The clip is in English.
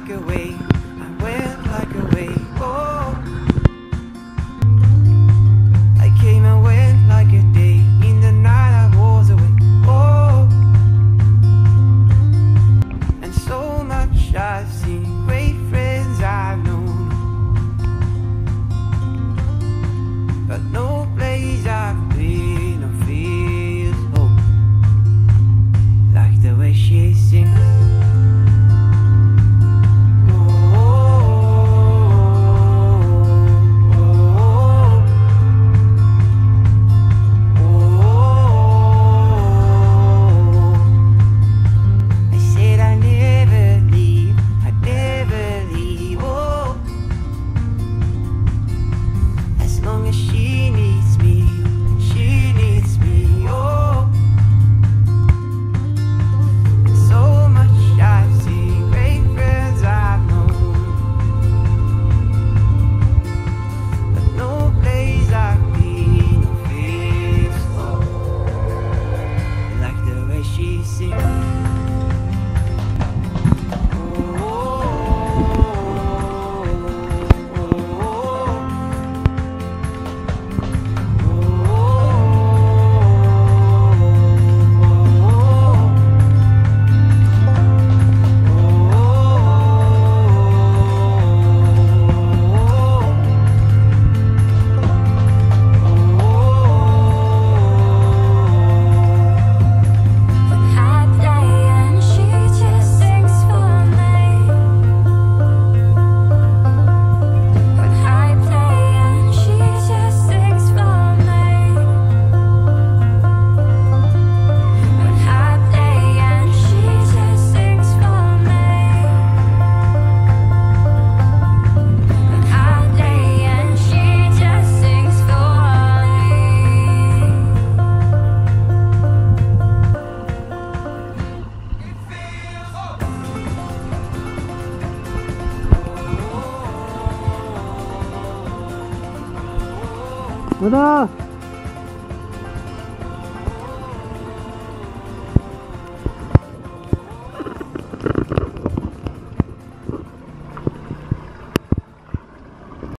like a wave, I went like a wave. Oh, I came and went like a day. In the night I was away. Oh, and so much I've seen, great friends I've known, but no place I've been or feels home like the way she sings. Udah.